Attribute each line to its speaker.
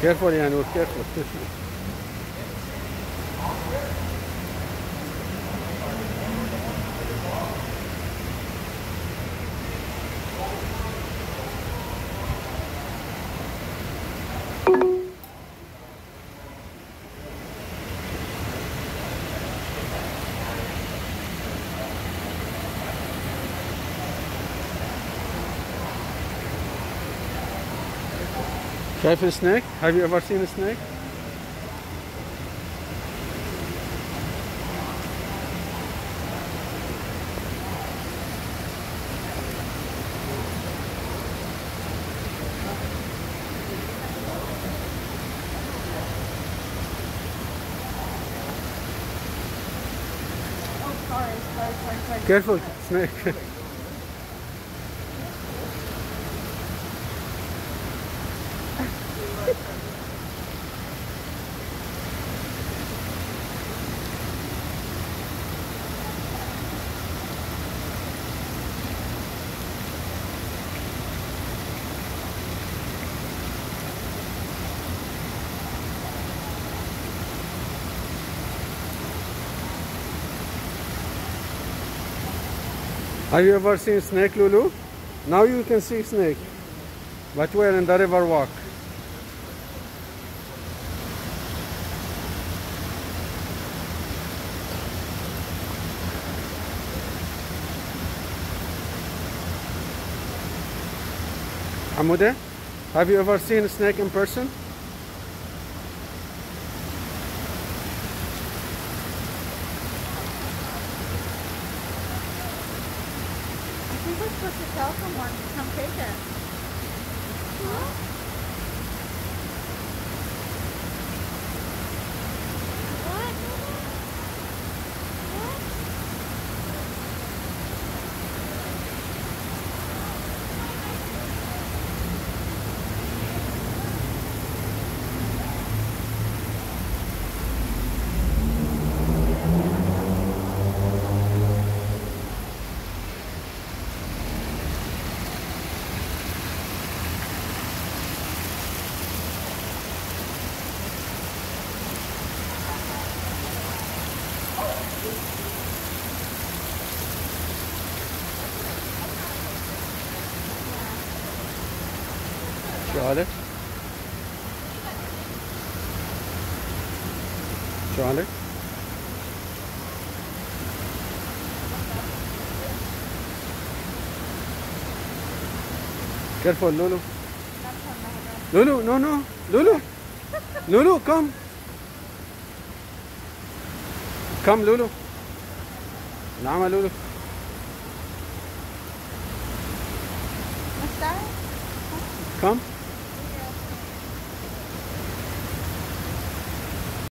Speaker 1: Careful, Yanur, careful. شايف السنيك؟ Have you ever seen a snake?
Speaker 2: Oh, sorry.
Speaker 1: Careful, snake. Have you ever seen snake, Lulu? Now you can see snake, but we're in the river walk. Hamude, have you ever seen a snake in person?
Speaker 2: I think we're supposed to tell someone to come take it. Huh?
Speaker 1: شو عليك؟ Careful, Lulu. Lulu, no. Lulu. Lulu, come. Come, Lulu. نعم Lulu.
Speaker 2: What's that?
Speaker 1: Come.